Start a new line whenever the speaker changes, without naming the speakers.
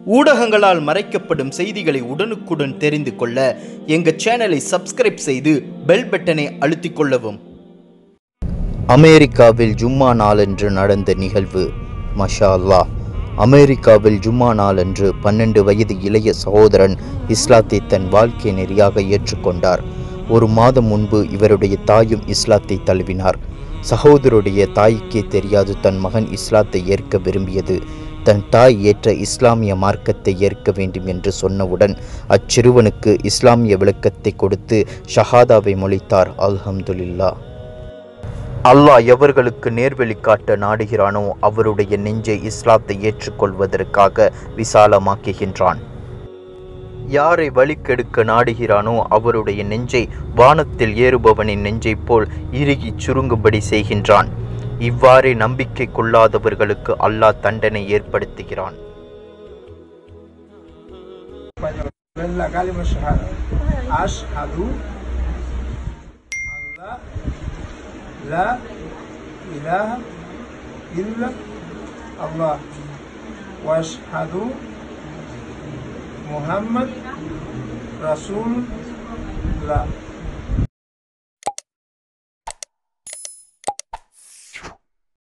ஊடகங்களால் மறைக்கப்படும் செய்திகளை உடனுக்குடன் தெரிந்து கொள்ள எங்கள் சேனலை சப்ஸ்கிரைப் செய்து பெல் பட்டனை அழுத்திக் கொள்ளவும்.
அமெரிக்காவில் ஜும்மா நாளன்று நடந்த நிகழ்வு. மஷா அல்லாஹ். அமெரிக்காவில் ஜும்மா நாளன்று 12 வயது இளைய சகோதரன் இஸ்லாத்தை தன் வாழ்க்கை நெறியாக ஏற்றுக்கொண்டார். ஒரு மாதம் முன்பு இவருடைய தாயும் இஸ்லாத்தை தழுவினார். சகோதரருடைய தாய்க்கே தெரியாது தன் மகன் இஸ்லாத்தை ஏற்க விரும்பியது. தன் தாய் ஏற்ற இஸ்லாமிய மார்க்கத்தை ஏற்க வேண்டும் என்று சொன்னவுடன் அச்சிறுவனுக்கு இஸ்லாமிய விளக்கத்தை கொடுத்து ஷஹாதாவை மொழித்தார். அல்ஹம்துலில்லாஹ். அல்லாஹ் எவர்களுக்கு நேர்வழி காட்ட நாடுகிறானோ அவருடைய நெஞ்சை இஸ்லாத்தை ஏற்றுக்கொள்வதற்காக விசாலமாக்குகின்றான். யாரை வழிக்கெடுக்க நாடுகிறானோ அவருடைய நெஞ்சை வானத்தில் ஏறுபவனின் நெஞ்சை போல் இறுகி சுருங்கும்படி செய்கின்றான். இவ்வாறே நம்பிக்கை கொள்ளாதவர்களுக்கு அல்லாஹ் தண்டனை ஏற்படுத்துகிறான்.
முஹம்மது ரசூலுல்லாஹ்